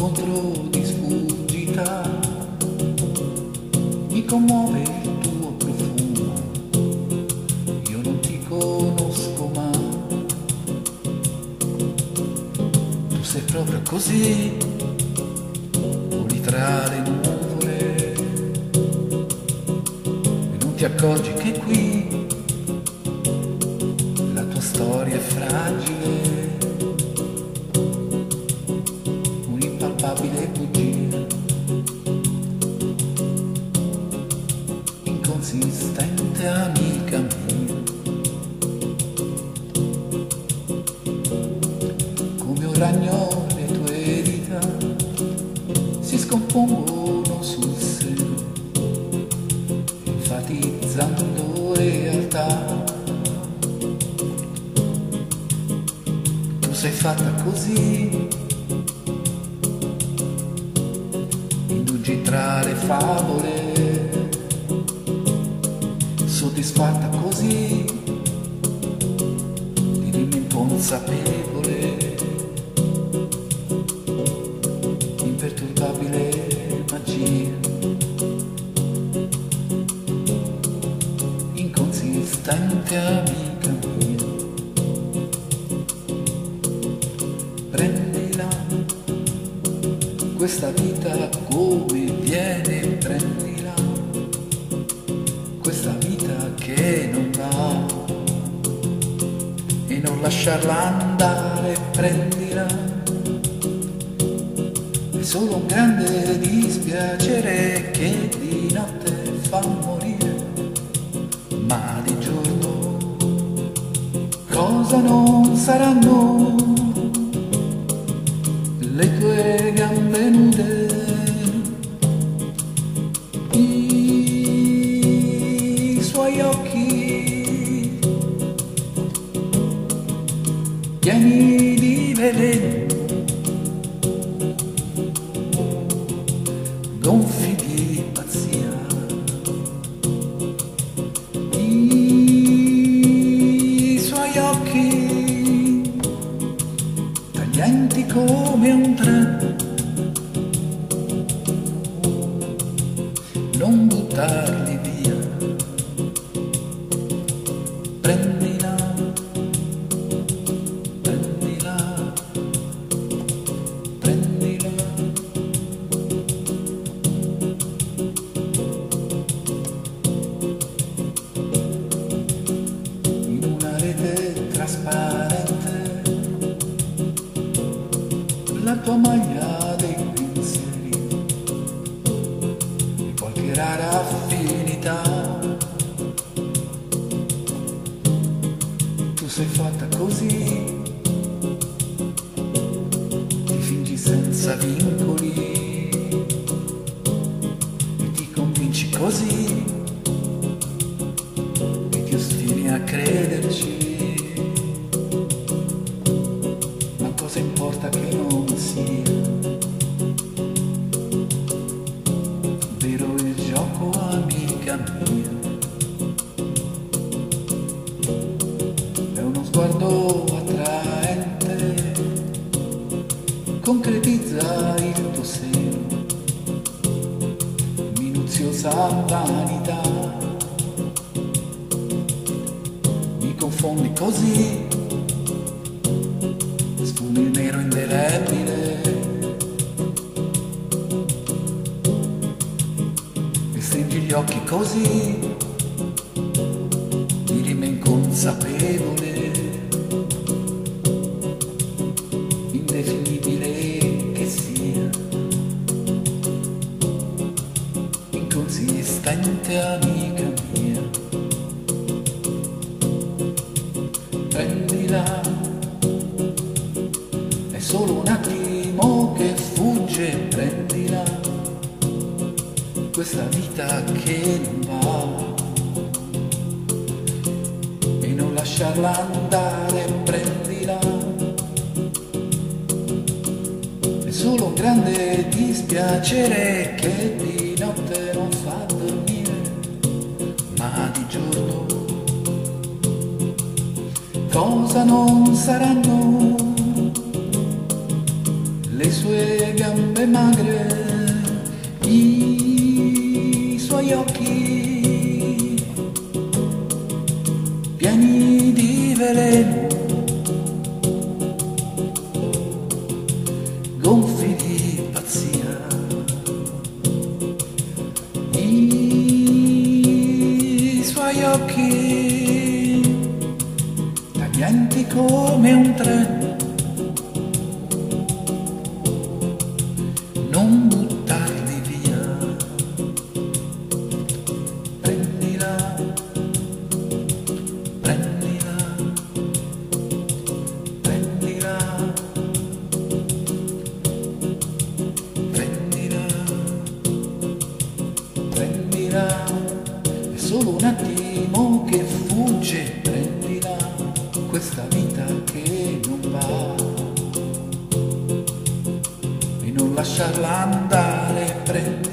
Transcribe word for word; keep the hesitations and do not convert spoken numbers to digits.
incontro di sfuggita, mi commuove il tuo profumo, io non ti conosco ma tu sei proprio così, voli tra le nuvole e non ti accorgi che qui la tua storia è fragile, un'impalpabile bugia, inconsistente amica mia, come un ragno le tue dita si scompongono sul seno, enfatizzando realtà. Tu sei fatta così, indugi tra le favole, soddisfatta così di rima inconsapevole, imperturbabile magia, inconsistente amica mia. Prendila questa vita come viene, prendila questa vita che non va e non lasciarla andare, prendila, è solo un grande dispiacere che di notte fa morire, ma di giorno cosa non saranno le tue gambe nude, i suoi occhi pieni di veleno, gonfi di pazzia, i suoi occhi taglienti come un treno, non buttarli via, prendila, prendila, prendila. In una rete trasparente la tua maglia dei pensieri e qualche rara affinità. Tu sei fatta così, ti fingi senza vincoli e ti convinci così e ti ostini a crederci. Ma cosa importa che non sia vero il gioco, amica mia? È uno sguardo attraente, concretizza il tuo seno, minuziosa vanità, mi confondi così, sfumi il nero indelebile e stringi gli occhi così di rima inconsapevole, indefinibile che sia, inconsistente amica mia. Prendila, è solo un attimo che fugge, prendila questa vita che non va e non lasciarla andare, prendila, è solo un grande dispiacere che di notte non fa dormire, ma di giorno cosa non saranno le sue gambe magre, i suoi occhi pieni di veleno, gonfi di pazzia, i suoi occhi taglienti come un treno. Non buttarli via, prendila, prendila, prendila, prendila, prendila, è solo un attimo che fugge, prendila, questa vita che non va. Non lasciarla andare, prendila.